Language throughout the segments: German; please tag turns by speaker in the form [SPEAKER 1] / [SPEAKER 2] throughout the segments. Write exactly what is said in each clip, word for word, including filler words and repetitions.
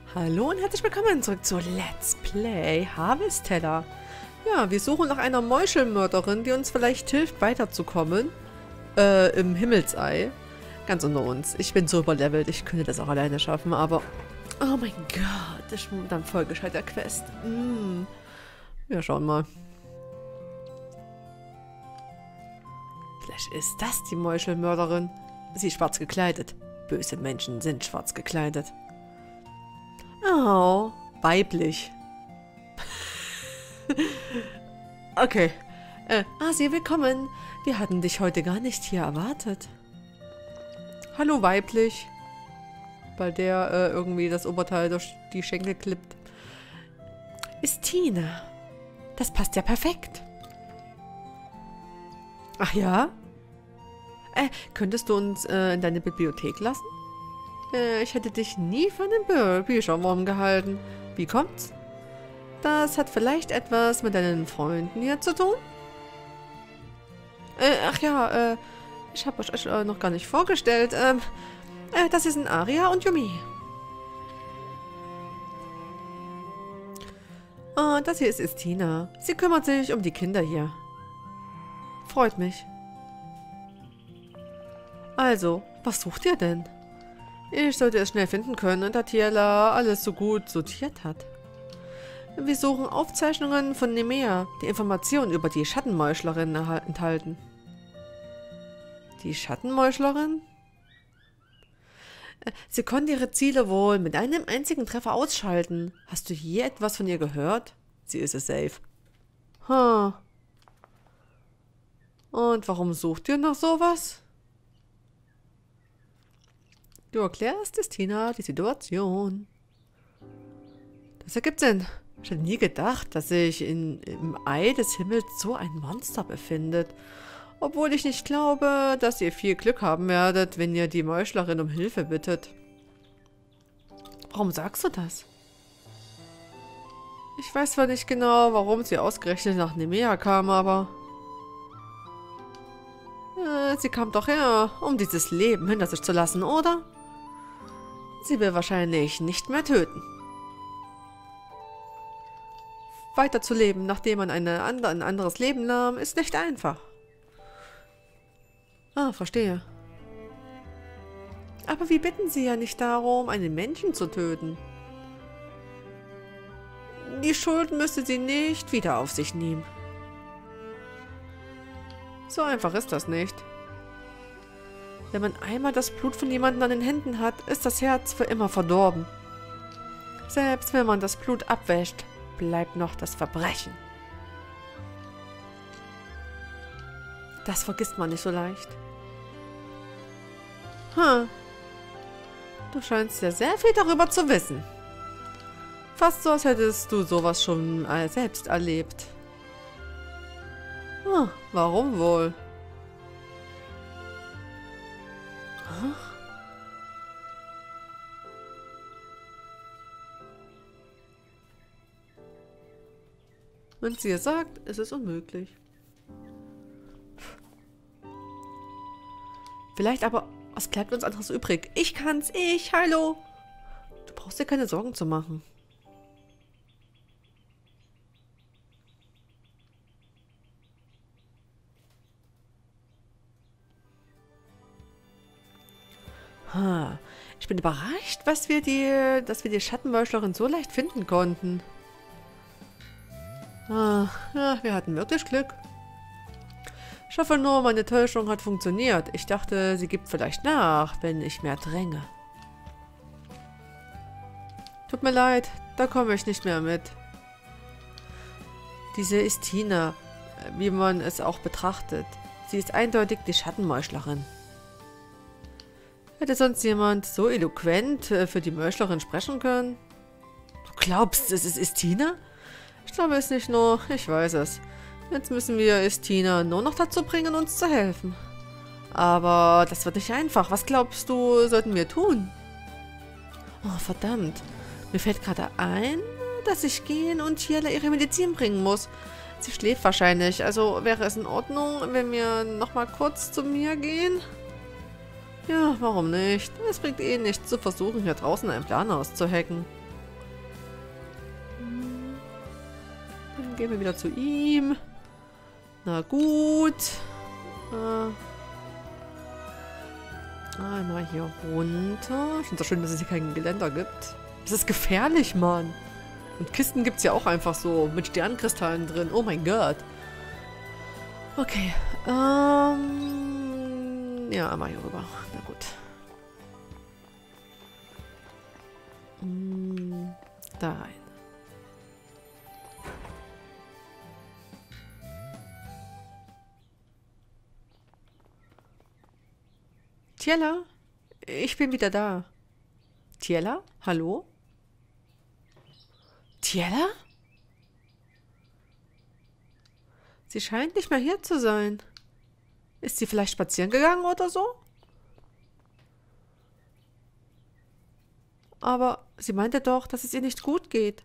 [SPEAKER 1] Hallo und herzlich willkommen zurück zu Let's Play Harvesteller. Ja, wir suchen nach einer Meuchelmörderin, die uns vielleicht hilft, weiterzukommen. Äh, im Himmelsei. Ganz unter uns. Ich bin so überlevelt, ich könnte das auch alleine schaffen, aber... Oh mein Gott, das ist momentan voll gescheiter Quest. Mm. Ja, schauen mal. Vielleicht ist das die Meuchelmörderin. Sie ist schwarz gekleidet. Böse Menschen sind schwarz gekleidet. Oh, weiblich. Okay. Äh, Asia, willkommen. Wir hatten dich heute gar nicht hier erwartet. Hallo, weiblich. Weil der äh, irgendwie das Oberteil durch die Schenkel klippt. Ist Tina. Das passt ja perfekt. Ach ja? Äh, könntest du uns äh, in deine Bibliothek lassen? Äh, ich hätte dich nie von den Bü Bücherwurm gehalten. Wie kommt's? Das hat vielleicht etwas mit deinen Freunden hier zu tun? Äh, ach ja, äh, ich habe euch äh, noch gar nicht vorgestellt. Ähm, äh, das sind Aria und Yumi. Und das hier ist Istina. Sie kümmert sich um die Kinder hier. Freut mich. Also, was sucht ihr denn? Ich sollte es schnell finden können, da Tiela alles so gut sortiert hat. Wir suchen Aufzeichnungen von Nemea, die Informationen über die Schattenmeuchlerin enthalten. Die Schattenmeuchlerin? Sie konnte ihre Ziele wohl mit einem einzigen Treffer ausschalten. Hast du je etwas von ihr gehört? Sie ist es safe. Huh. Und warum sucht ihr noch sowas? Du erklärst es, Tina, die Situation. Das ergibt Sinn. Ich hätte nie gedacht, dass sich in, im Ei des Himmels so ein Monster befindet. Obwohl ich nicht glaube, dass ihr viel Glück haben werdet, wenn ihr die Meuchlerin um Hilfe bittet. Warum sagst du das? Ich weiß zwar nicht genau, warum sie ausgerechnet nach Nemea kam, aber... Äh, sie kam doch her, um dieses Leben hinter sich zu lassen, oder? Sie will wahrscheinlich nicht mehr töten. Weiterzuleben, nachdem man eine andere, ein anderes Leben nahm, ist nicht einfach. Ah, verstehe. Aber wir bitten Sie ja nicht darum, einen Menschen zu töten. Die Schuld müsste sie nicht wieder auf sich nehmen. So einfach ist das nicht. Wenn man einmal das Blut von jemandem an den Händen hat, ist das Herz für immer verdorben. Selbst wenn man das Blut abwäscht, bleibt noch das Verbrechen. Das vergisst man nicht so leicht. Hm. Du scheinst ja sehr viel darüber zu wissen. Fast so, als hättest du sowas schon äh, selbst erlebt. Hm, warum wohl? Hm? Wenn sie es sagt, ist es unmöglich. Vielleicht aber, was bleibt uns anderes übrig? Ich kann's, ich, hallo. Du brauchst dir keine Sorgen zu machen. Ha, ich bin überrascht, was wir die, dass wir die Schattenmeuchlerin so leicht finden konnten. Ah, ja, wir hatten wirklich Glück. Ich hoffe nur, meine Täuschung hat funktioniert. Ich dachte, sie gibt vielleicht nach, wenn ich mehr dränge. Tut mir leid, da komme ich nicht mehr mit. Diese ist Tina, wie man es auch betrachtet. Sie ist eindeutig die Schattenmeuchlerin. Hätte sonst jemand so eloquent für die Meuchlerin sprechen können? Du glaubst, es ist Istina? Ich glaube es nicht nur, ich weiß es. Jetzt müssen wir Istina nur noch dazu bringen, uns zu helfen. Aber das wird nicht einfach. Was glaubst du, sollten wir tun? Oh, verdammt. Mir fällt gerade ein, dass ich gehen und Tiela ihre Medizin bringen muss. Sie schläft wahrscheinlich, also wäre es in Ordnung, wenn wir nochmal kurz zu mir gehen? Ja, warum nicht? Es bringt eh nichts zu versuchen, hier draußen einen Plan auszuhacken. gehen wir wieder zu ihm. Na gut. Äh, einmal hier runter. Ich finde es schön, dass es hier kein Geländer gibt. Das ist gefährlich, Mann. Und Kisten gibt es ja auch einfach so mit Sternkristallen drin. Oh mein Gott. Okay. Ähm, ja, einmal hier rüber. Na gut. Hm, da rein. Tiella, ich bin wieder da. Tiella, hallo? Tiella? Sie scheint nicht mehr hier zu sein. Ist sie vielleicht spazieren gegangen oder so? Aber sie meinte doch, dass es ihr nicht gut geht.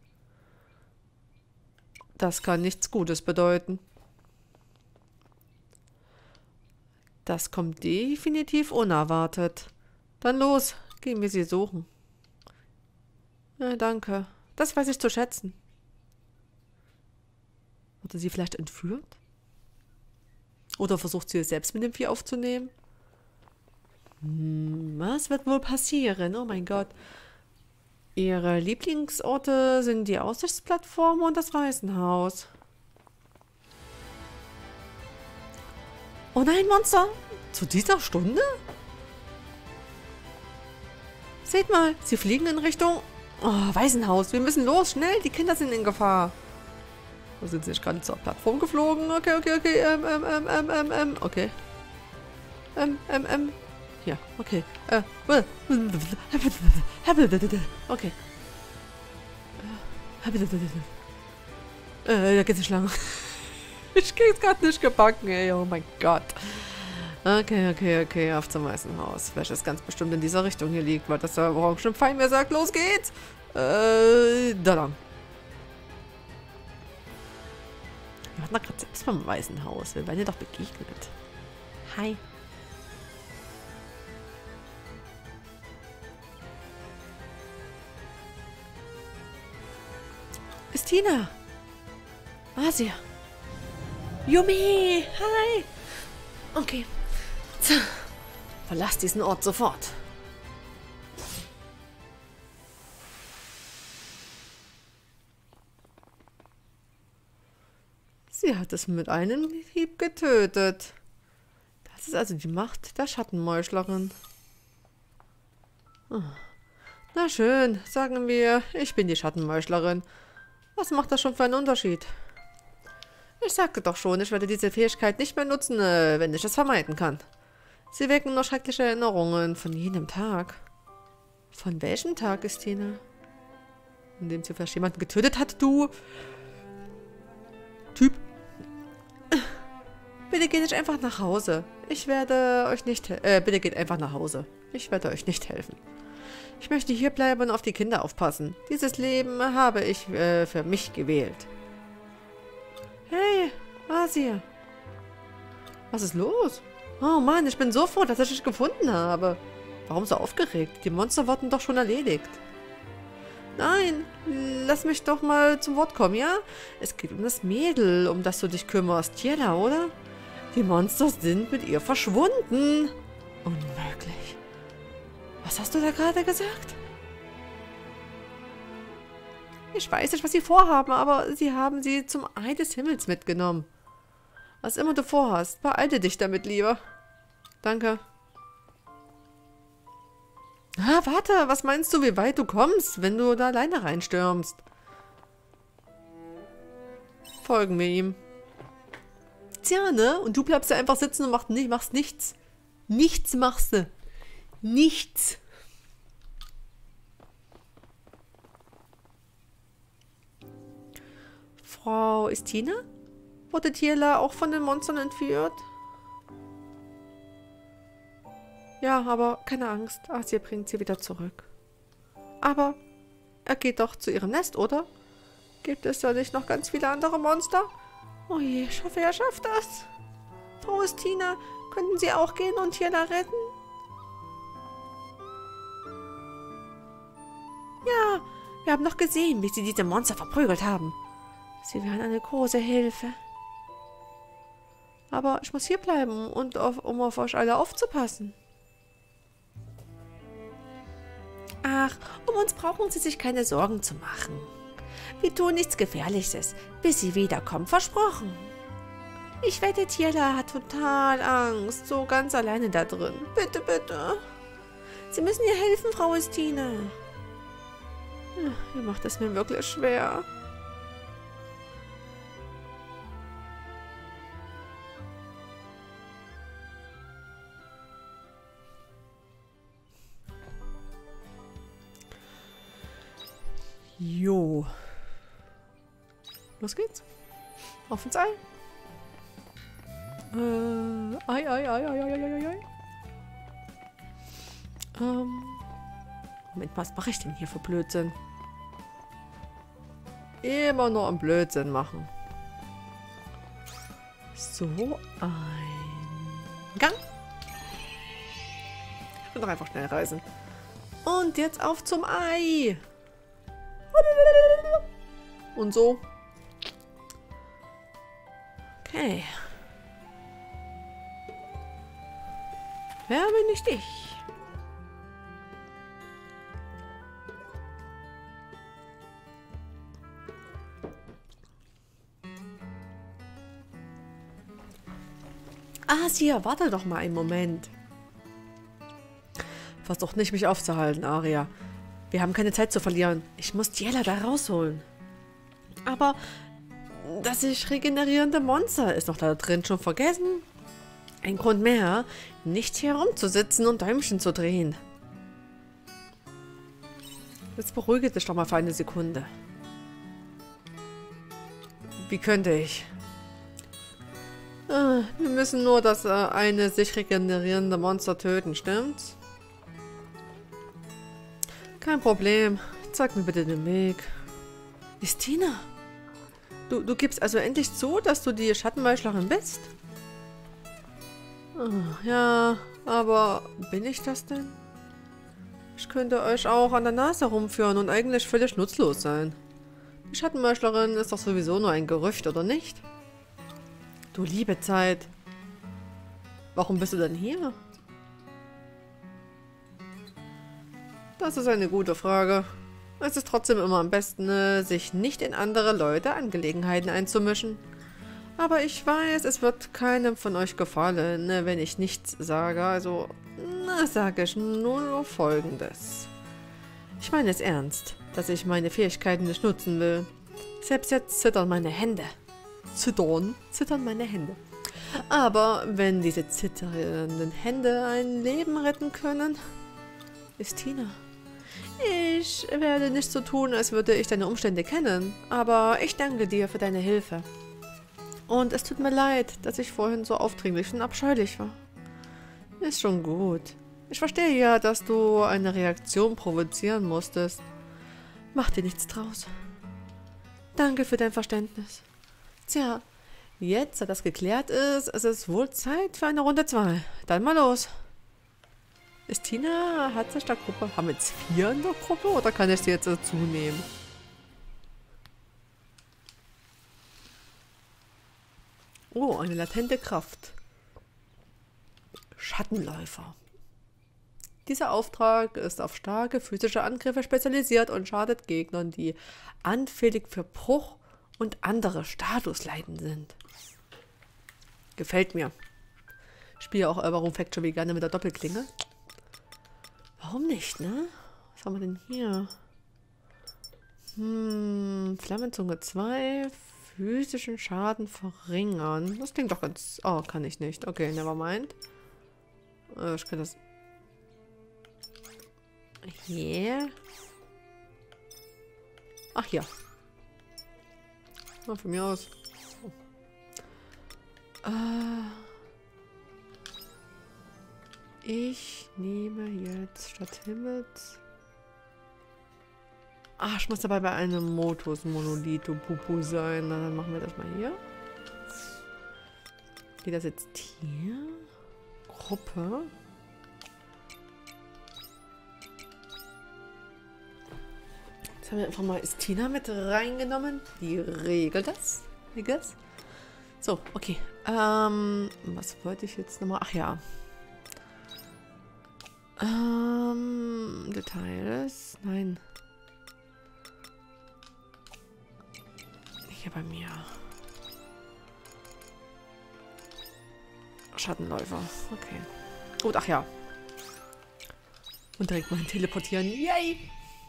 [SPEAKER 1] Das kann nichts Gutes bedeuten. Das kommt definitiv unerwartet. Dann los, gehen wir sie suchen. Ja, danke. Das weiß ich zu schätzen. Wurde sie vielleicht entführt? Oder versucht sie es selbst mit dem Vieh aufzunehmen? Hm, was wird wohl passieren? Oh mein Gott. Ihre Lieblingsorte sind die Aussichtsplattform und das Waisenhaus. Oh nein, Monster! Zu dieser Stunde? Seht mal, sie fliegen in Richtung... Oh, Waisenhaus. Wir müssen los, schnell. Die Kinder sind in Gefahr. Wo sind sie nicht gerade zur Plattform geflogen? Okay, okay, okay. Ähm, ähm, ähm, ähm, ähm, ähm. Okay. Ähm, ähm, ähm. Ja, okay. Äh. Okay. Äh, da geht's nicht lang. Ich krieg's gerade nicht gebacken, ey. Oh mein Gott. Okay, okay, okay. Auf zum Waisenhaus. Welches ganz bestimmt in dieser Richtung hier liegt, weil das der orange Pfeil mir sagt, los geht's. Äh, da lang. Wir waren doch gerade selbst beim Waisenhaus. Wir werden dir doch begegnet. Hi. Ist Tina. Asia. Yumi. Hi. Okay. So. Verlass diesen Ort sofort. Sie hat es mit einem Hieb getötet. Das ist also die Macht der Schattenmäuschlerin. Oh. Na schön, sagen wir, ich bin die Schattenmäuschlerin. Was macht das schon für einen Unterschied? Ich sagte doch schon, ich werde diese Fähigkeit nicht mehr nutzen, äh, wenn ich es vermeiden kann. Sie wecken nur schreckliche Erinnerungen von jenem Tag. Von welchem Tag, ist Tina? In dem sie vielleicht jemanden getötet hat, du... Typ. Bitte geht nicht einfach nach Hause. Ich werde euch nicht... Äh, bitte geht einfach nach Hause. Ich werde euch nicht helfen. Ich möchte hier bleiben und auf die Kinder aufpassen. Dieses Leben habe ich äh, für mich gewählt. Hey, Asia. Was ist los? Oh Mann, ich bin so froh, dass ich dich gefunden habe. Warum so aufgeregt? Die Monster wurden doch schon erledigt. Nein, lass mich doch mal zum Wort kommen, ja? Es geht um das Mädel, um das du dich kümmerst. Tiella, oder? Die Monster sind mit ihr verschwunden. Unmöglich. Was hast du da gerade gesagt? Ich weiß nicht, was sie vorhaben, aber sie haben sie zum Ei des Himmels mitgenommen. Was immer du vorhast, beeile dich damit lieber. Danke. Ah, warte, was meinst du, wie weit du kommst, wenn du da alleine reinstürmst? Folgen wir ihm. Tja, ne? Und du bleibst ja einfach sitzen und machst, nicht, machst nichts. Nichts machst du. Nichts. Frau Istina? Wurde Tiella auch von den Monstern entführt? Ja, aber keine Angst. Asia bringt sie wieder zurück. Aber er geht doch zu ihrem Nest, oder? Gibt es da nicht noch ganz viele andere Monster? Oh je, ich hoffe, er schafft das. Frau Istina, könnten Sie auch gehen und Tiella retten? Ja, wir haben noch gesehen, wie Sie diese Monster verprügelt haben. Sie wären eine große Hilfe. Aber ich muss hier bleiben, und auf, um auf euch alle aufzupassen. Ach, um uns brauchen Sie sich keine Sorgen zu machen. Wir tun nichts Gefährliches, bis Sie wiederkommen, versprochen. Ich wette, Tierla hat total Angst, so ganz alleine da drin. Bitte, bitte. Sie müssen ihr helfen, Frau Estina. Ihr macht es mir wirklich schwer. Jo. Los geht's. Auf ins Ei. Äh, Ei, Ei, Ei, Ei, Ei, Ei, Ei, Ei. Ähm. Moment, was mache ich denn hier für Blödsinn? Immer nur am Blödsinn machen. So, ein Gang. Ich will doch einfach schnell reisen. Und jetzt auf zum Ei. Und so. Okay. Wer bin ich dich? Asia, warte doch mal einen Moment. Versuch nicht, mich aufzuhalten, Aria. Wir haben keine Zeit zu verlieren. Ich muss Tiela da rausholen. Aber das sich regenerierende Monster ist noch da drin schon vergessen. Ein Grund mehr, nicht hier rumzusitzen und Däumchen zu drehen. Jetzt beruhige dich doch mal für eine Sekunde. Wie könnte ich? Ah, wir müssen nur das äh, eine sich regenerierende Monster töten, stimmt's? Kein Problem. Zeig mir bitte den Weg. Estina, du, du gibst also endlich zu, dass du die Schattenmeuchlerin bist? Oh, ja, aber bin ich das denn? Ich könnte euch auch an der Nase rumführen und eigentlich völlig nutzlos sein. Die Schattenmeuchlerin ist doch sowieso nur ein Gerücht, oder nicht? Du liebe Zeit. Warum bist du denn hier? Das ist eine gute Frage. Es ist trotzdem immer am besten, sich nicht in andere Leute Angelegenheiten einzumischen. Aber ich weiß, es wird keinem von euch gefallen, wenn ich nichts sage. Also, na, sage ich nur Folgendes. Ich meine es ernst, dass ich meine Fähigkeiten nicht nutzen will. Selbst jetzt zittern meine Hände. Zittern, zittern meine Hände. Aber wenn diese zitternden Hände ein Leben retten können, Estina. Ich werde nicht so tun, als würde ich deine Umstände kennen, aber ich danke dir für deine Hilfe. Und es tut mir leid, dass ich vorhin so aufdringlich und abscheulich war. Ist schon gut. Ich verstehe ja, dass du eine Reaktion provozieren musstest. Mach dir nichts draus. Danke für dein Verständnis. Tja, jetzt, da das geklärt ist, ist es wohl Zeit für eine Runde zwei. Dann mal los. Estina hat sich der Gruppe... Haben wir jetzt vier in der Gruppe oder kann ich sie jetzt dazu nehmen? Oh, eine latente Kraft. Schattenläufer. Dieser Auftrag ist auf starke physische Angriffe spezialisiert und schadet Gegnern, die anfällig für Bruch und andere Statusleiden sind. Gefällt mir. Ich spiele auch Baron Factory gerne mit der Doppelklinge. Warum nicht, ne? Was haben wir denn hier? Hm, Flammenzunge zwei, physischen Schaden verringern. Das klingt doch ganz... Oh, kann ich nicht. Okay, nevermind. Äh, ich kann das... Hier. Ach ja. Oh, von mir aus. Oh. Äh... Ich nehme jetzt statt Himmels... Ach, ich muss dabei bei einem Motus Monolitho Pupu sein. Na, dann machen wir das mal hier. Geht das jetzt hier? Gruppe. haben wir einfach mal Estina mit reingenommen. Die regelt das, I guess. So, okay. Ähm, was wollte ich jetzt nochmal? Ach ja. Ähm, Details. Nein. Hier bei mir. Schattenläufer. Okay. Gut, ach ja. Und direkt mal teleportieren. Yay!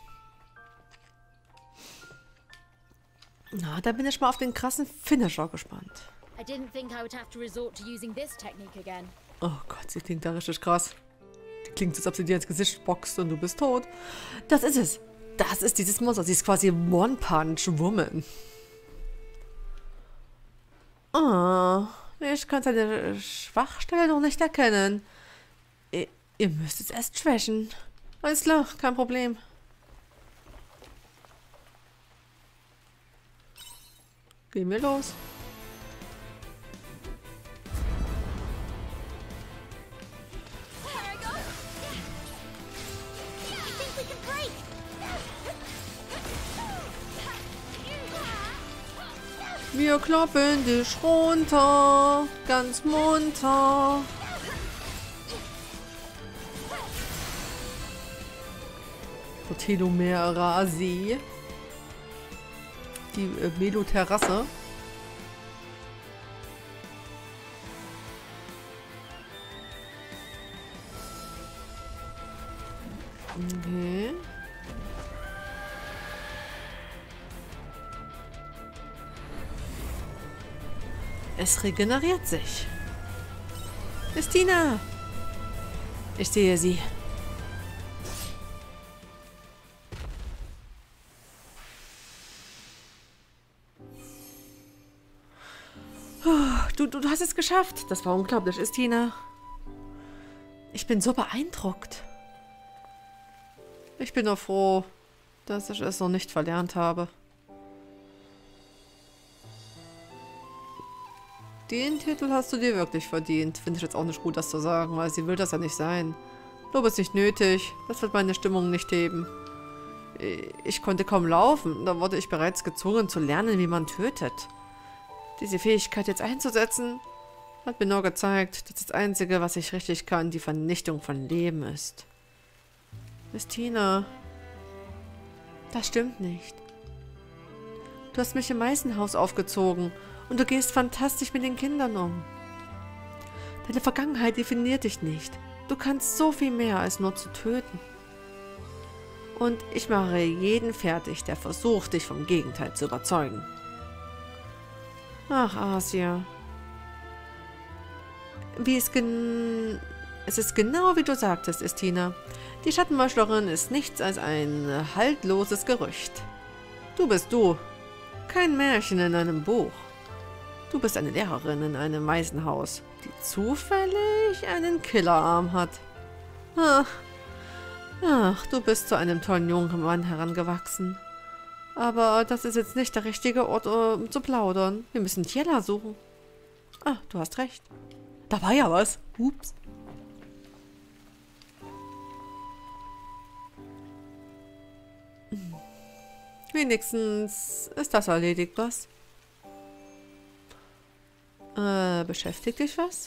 [SPEAKER 1] Na, da bin ich mal auf den krassen Finisher gespannt.
[SPEAKER 2] I didn't think I would have to resort to using this technique again.
[SPEAKER 1] Oh Gott, sie klingt da richtig krass. Die klingt, als ob sie dir ins Gesicht boxt und du bist tot. Das ist es. Das ist dieses Monster. Sie ist quasi One-Punch-Woman. Oh, ich kann seine Schwachstelle noch nicht erkennen. Ihr, ihr müsst es erst trashen. Alles klar, kein Problem. Gehen wir los. Wir kloppen dich runter, ganz munter. Telomere-See. Die äh, Meloterrasse. Okay. Es regeneriert sich. Estina! Ich sehe sie. Du, du, du hast es geschafft. Das war unglaublich, Estina. Ich bin so beeindruckt. Ich bin nur froh, dass ich es noch nicht verlernt habe. Den Titel hast du dir wirklich verdient. Finde ich jetzt auch nicht gut, das zu sagen, weil sie will das ja nicht sein. Lob ist nicht nötig. Das wird meine Stimmung nicht heben. Ich konnte kaum laufen. Da wurde ich bereits gezwungen zu lernen, wie man tötet. Diese Fähigkeit jetzt einzusetzen, hat mir nur gezeigt, dass das Einzige, was ich richtig kann, die Vernichtung von Leben ist. Estina, das stimmt nicht. Du hast mich im Waisenhaus aufgezogen und du gehst fantastisch mit den Kindern um. Deine Vergangenheit definiert dich nicht. Du kannst so viel mehr als nur zu töten. Und ich mache jeden fertig, der versucht, dich vom Gegenteil zu überzeugen. Ach, Asia. Wie es gen... Es ist genau wie du sagtest, Estina. Die Schattenmeuchlerin ist nichts als ein haltloses Gerücht. Du bist du. Kein Märchen in einem Buch. Du bist eine Lehrerin in einem Waisenhaus, die zufällig einen Killerarm hat. Ach, ach, du bist zu einem tollen jungen Mann herangewachsen. Aber das ist jetzt nicht der richtige Ort, um zu plaudern. Wir müssen Tiela suchen. Ah, du hast recht. Da war ja was. Ups. Hm. Wenigstens ist das erledigt, was? Äh, beschäftigt dich was?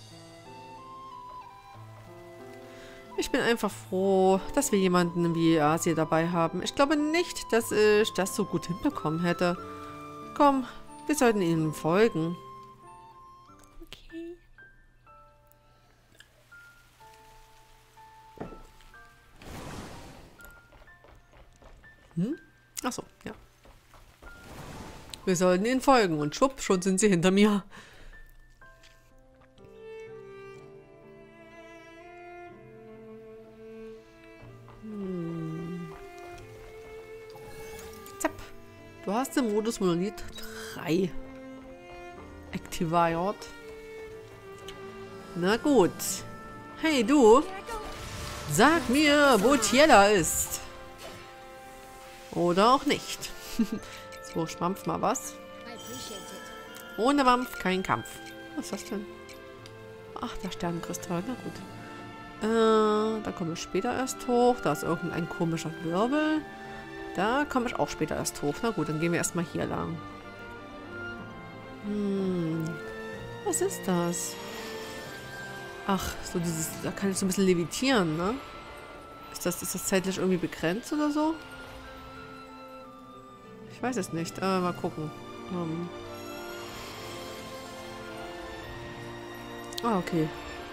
[SPEAKER 1] Ich bin einfach froh, dass wir jemanden wie Asia dabei haben. Ich glaube nicht, dass ich das so gut hinbekommen hätte. Komm, wir sollten ihnen folgen. Okay. Hm? Achso, ja. Wir sollten ihnen folgen und schwupp, schon sind sie hinter mir. Du hast den Modus Monolith drei aktiviert. Na gut. Hey du, sag mir, wo Tiela ist. Oder auch nicht. So, schmampf mal was. Ohne Wampf kein Kampf. Was ist das denn? Ach, der Sternenkristall, na gut. Äh, da kommen wir später erst hoch. Da ist irgendein komischer Wirbel. Da komme ich auch später erst hoch. Na gut, dann gehen wir erstmal hier lang. Hm. Was ist das? Ach, so dieses... Da kann ich so ein bisschen levitieren, ne? Ist das, ist das zeitlich irgendwie begrenzt oder so? Ich weiß es nicht. Äh, mal gucken. Um. Ah, okay.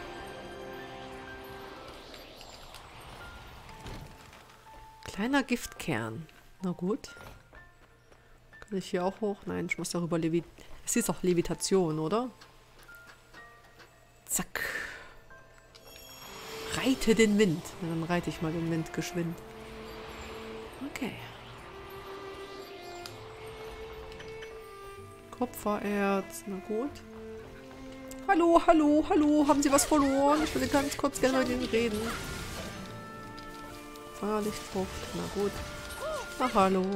[SPEAKER 1] Kleiner Giftkern. Na gut. Kann ich hier auch hoch? Nein, ich muss darüber levitieren. Es ist doch Levitation, oder? Zack. Reite den Wind. Na, dann reite ich mal den Wind geschwind. Okay. Kupfererz. Na gut. Hallo, hallo, hallo. Haben Sie was verloren? Ich würde ganz kurz gerne mit Ihnen reden. Feuerlichtfrucht. Na gut. Na hallo.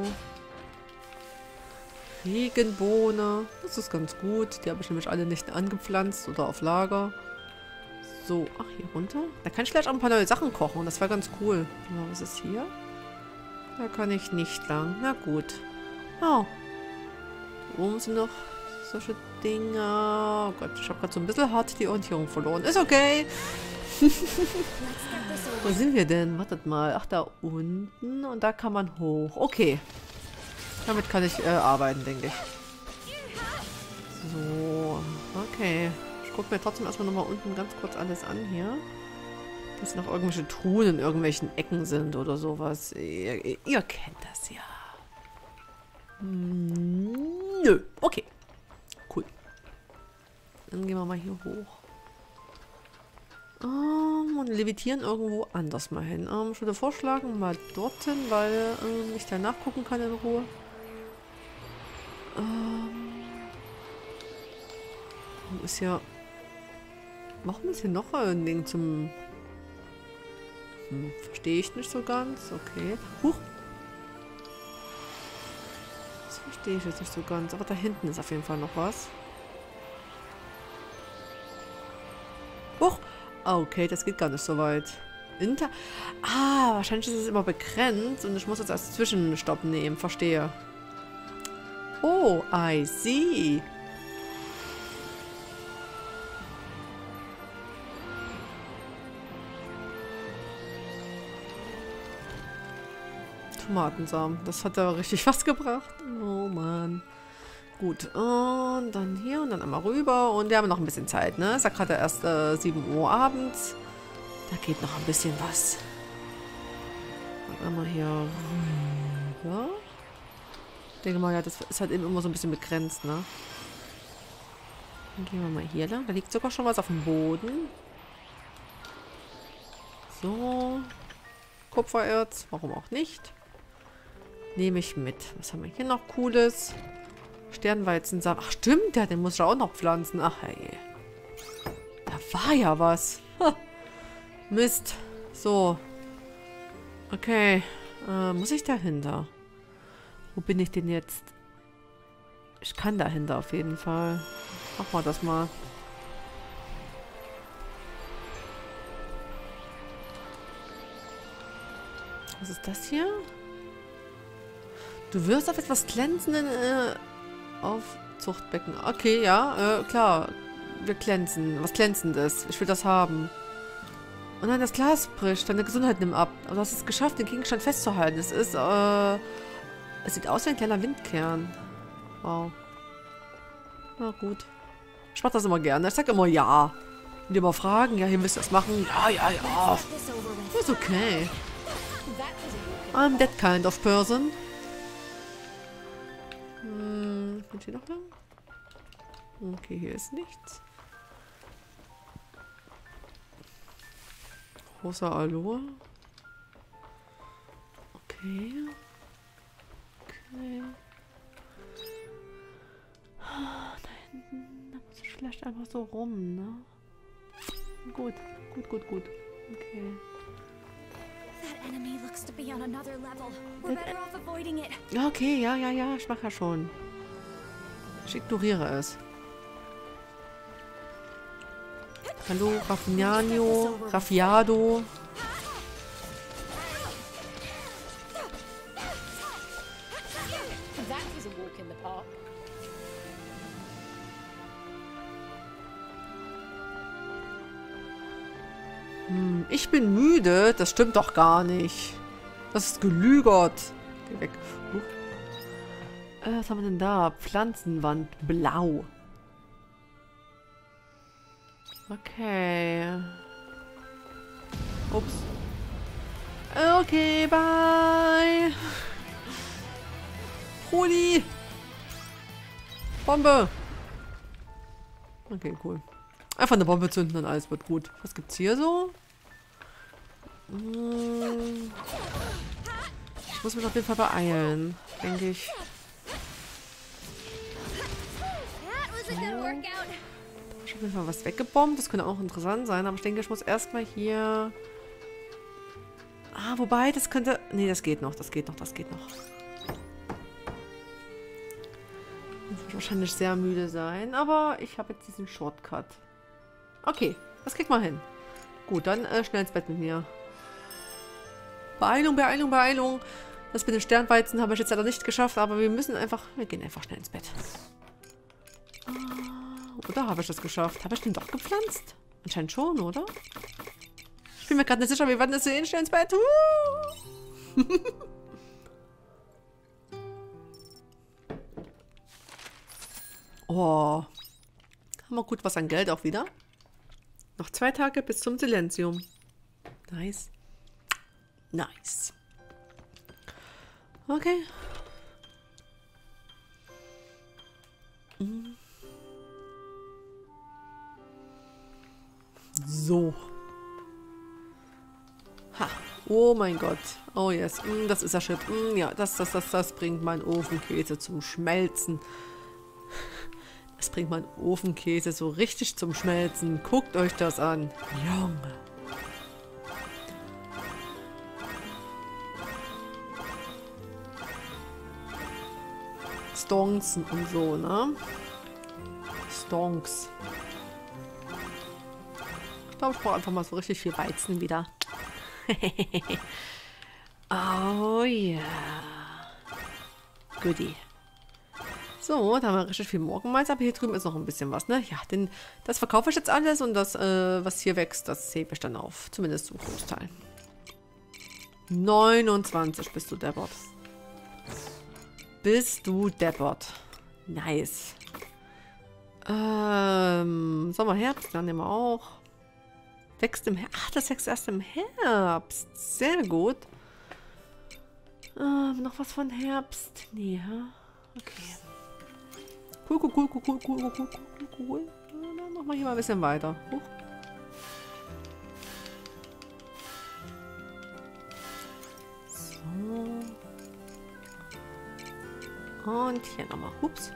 [SPEAKER 1] Regenbohne. Das ist ganz gut. Die habe ich nämlich alle nicht angepflanzt oder auf Lager. So, ach, hier runter. Da kann ich gleich auch ein paar neue Sachen kochen. Das war ganz cool. Ja, was ist hier? Da kann ich nicht lang. Na gut. Oh. Da oben sind noch solche Dinger. Oh Gott, ich habe gerade so ein bisschen hart die Orientierung verloren. Ist okay. Wo sind wir denn? Wartet mal. Ach, da unten. Und da kann man hoch. Okay. Damit kann ich äh, arbeiten, denke ich. So. Okay. Ich gucke mir trotzdem erstmal nochmal unten ganz kurz alles an hier. Dass noch irgendwelche Truhen in irgendwelchen Ecken sind oder sowas. Ihr, ihr, ihr kennt das ja. Hm, nö. Okay. Cool. Dann gehen wir mal hier hoch. Um, und levitieren irgendwo anders mal hin. Um, ich würde vorschlagen, mal dorthin, weil um, ich da nachgucken kann in Ruhe. Um, ist ja... Warum ist hier noch ein Ding zum... Hm, verstehe ich nicht so ganz. Okay. Huch! Das verstehe ich jetzt nicht so ganz. Aber da hinten ist auf jeden Fall noch was. Huch! Okay, das geht gar nicht so weit. Inter... Ah, wahrscheinlich ist es immer begrenzt und ich muss jetzt als Zwischenstopp nehmen. Verstehe. Oh, I see. Tomatensamen. Das hat da richtig was gebracht. Oh Mann. Gut. Und dann hier und dann einmal rüber. Und wir haben noch ein bisschen Zeit, ne? Es ist ja gerade erst äh, sieben Uhr abends. Da geht noch ein bisschen was. Und einmal hier rüber. Ich denke mal, ja, das ist halt eben immer so ein bisschen begrenzt, ne? Dann gehen wir mal hier lang. Da liegt sogar schon was auf dem Boden. So. Kupfererz. Warum auch nicht? Nehme ich mit. Was haben wir hier noch Cooles? Sternweizensamen. Ach stimmt, ja, den muss ich auch noch pflanzen. Ach hey. Da war ja was. Ha. Mist. So. Okay. Äh, muss ich dahinter? Wo bin ich denn jetzt? Ich kann dahinter auf jeden Fall. Machen wir das mal. Was ist das hier? Du wirst auf etwas glänzenden äh, Aufzuchtbecken. Okay, ja, äh, klar. Wir glänzen. Was Glänzendes. Ich will das haben. Oh nein, das Glas bricht. Deine Gesundheit nimmt ab. Aber du hast es geschafft, den Gegenstand festzuhalten. Es ist, äh... Es sieht aus wie ein kleiner Windkern. Wow. Na gut. Ich mach das immer gerne. Ich sag immer ja. Und die immer fragen, ja, hier müsst ihr das machen. Ja, ja, ja. Ist okay. I'm that kind of person. Hm, kommt hier noch lang? Okay, hier ist nichts. Rosa Aloe. Okay. Okay. Da hinten, da muss ich vielleicht einfach so rum, ne? Gut, gut, gut, gut. Okay.
[SPEAKER 2] That enemy looks to be on another level. We're better off avoiding it.
[SPEAKER 1] Okay, ja, ja, ja, ich mach ja schon. Ich ignoriere es. Hallo, Raffignano, Raffiado.
[SPEAKER 3] that was a walk in the park.
[SPEAKER 1] Hm, ich bin müde. Das stimmt doch gar nicht. Das ist gelügert. Geh weg. Huch. Äh, was haben wir denn da? Pflanzenwand. Blau. Okay. Ups. Okay, bye. Rudi. Bombe. Okay, cool. Einfach eine Bombe zünden und alles wird gut. Was gibt's hier so? Hm. Ich muss mich auf jeden Fall beeilen, denke ich.
[SPEAKER 2] That was a good workout.
[SPEAKER 1] Ich habe auf jeden Fall was weggebombt. Das könnte auch interessant sein, aber ich denke, ich muss erstmal hier... Ah, wobei, das könnte... Nee, das geht noch, das geht noch, das geht noch. Jetzt wird wahrscheinlich sehr müde sein, aber ich habe jetzt diesen Shortcut. Okay, das kriegt man hin. Gut, dann äh, schnell ins Bett mit mir. Beeilung, Beeilung, Beeilung. Das mit den Sternweizen habe ich jetzt leider nicht geschafft, aber wir müssen einfach... Wir gehen einfach schnell ins Bett. Oder habe ich das geschafft? Habe ich den doch gepflanzt? Anscheinend schon, oder? Ich bin mir gerade nicht sicher, wir werden das sehen. Schnell ins Bett. Uh! Oh. Haben wir gut was an Geld auch wieder. Noch zwei Tage bis zum Silenzium. Nice. Nice. Okay. Mhm. So. Ha. Oh mein Gott. Oh yes. Mm, das ist ja shit. Mm, ja, das, das, das, das bringt meinen Ofenkäse zum Schmelzen. Das bringt meinen Ofenkäse so richtig zum Schmelzen. Guckt euch das an. Junge. Stonks und so, ne? Stonks. Ich glaube, ich brauche einfach mal so richtig viel Weizen wieder. Oh ja. Goodie. So, da haben wir richtig viel Morgenmalz, aber hier drüben ist noch ein bisschen was, ne? Ja, denn das verkaufe ich jetzt alles und das, äh, was hier wächst, das hebe ich dann auf. Zumindest zum Großteil. neunundzwanzig bist du deppert. Bist du deppert. Nice. Ähm, Sommer, Herbst, dann nehmen wir auch. Wächst im Herbst. Ach, das wächst erst im Herbst. Sehr gut. Ähm, noch was von Herbst? Nee, ha? Okay. Cool, cool, cool, cool, cool, cool, cool, cool, cool, cool. Dann machen wir hier mal ein bisschen weiter. Huch. So. Und hier nochmal. Ups.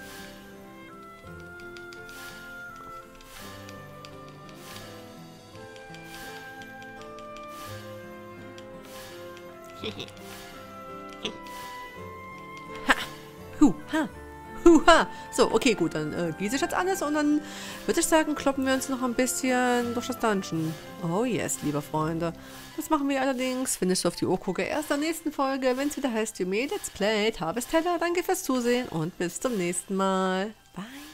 [SPEAKER 1] Ha. Hu, ha. Huha. So, okay, gut, dann äh, gieße ich jetzt alles und dann würde ich sagen, kloppen wir uns noch ein bisschen durch das Dungeon. Oh yes, liebe Freunde. Das machen wir allerdings, wenn ich so auf die Uhr gucke, erst in der nächsten Folge, wenn es wieder heißt, You made Let's Play, Harvest Teller. Danke fürs Zusehen und bis zum nächsten Mal. Bye.